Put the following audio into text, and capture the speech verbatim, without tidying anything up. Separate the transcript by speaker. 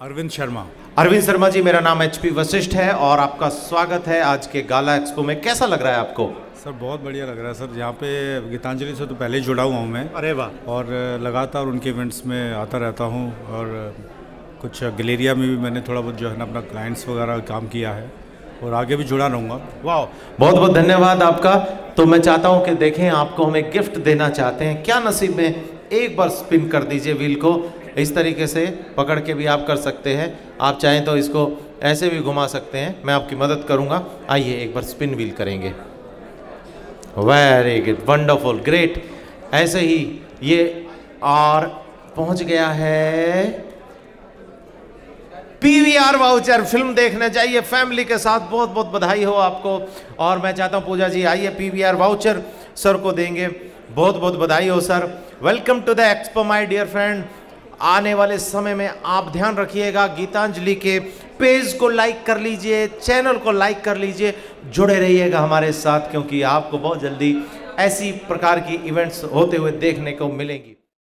Speaker 1: अरविंद शर्मा।
Speaker 2: अरविंद शर्मा जी, मेरा नाम H P Vashishtha है और आपका स्वागत है आज के गाला एक्सपो में। कैसा लग रहा है आपको?
Speaker 1: सर बहुत बढ़िया लग रहा है सर। यहाँ पे गीतांजलि से तो पहले ही जुड़ा हुआ हूँ मैं।
Speaker 2: अरे वाह।
Speaker 1: और लगातार उनके इवेंट्स में आता रहता हूँ और कुछ गैलेरिया में भी मैंने थोड़ा बहुत जो है ना अपना क्लाइंट्स वगैरह काम किया है और आगे भी जुड़ा रहूँगा।
Speaker 2: वाह, बहुत बहुत धन्यवाद आपका। तो मैं चाहता हूँ कि देखें, आपको हमें गिफ्ट देना चाहते हैं क्या नसीब में। एक बार स्पिन कर दीजिए व्हील को, इस तरीके से पकड़ के भी आप कर सकते हैं। आप चाहें तो इसको ऐसे भी घुमा सकते हैं, मैं आपकी मदद करूंगा। आइए एक बार स्पिन व्हील करेंगे। Very good, wonderful, great. ऐसे ही ये और पहुंच गया है पीवीआर वाउचर। फिल्म देखने जाइए फैमिली के साथ। बहुत बहुत बधाई हो आपको। और मैं चाहता हूं पूजा जी आइए, पीवीआर वाउचर सर को देंगे। बहुत बहुत बधाई हो sir. Welcome to the expo my dear friend. आने वाले समय में आप ध्यान रखिएगा, गीतांजलि के पेज को लाइक कर लीजिए, चैनल को लाइक कर लीजिए, जुड़े रहिएगा हमारे साथ, क्योंकि आपको बहुत जल्दी ऐसी प्रकार की इवेंट्स होते हुए देखने को मिलेंगी।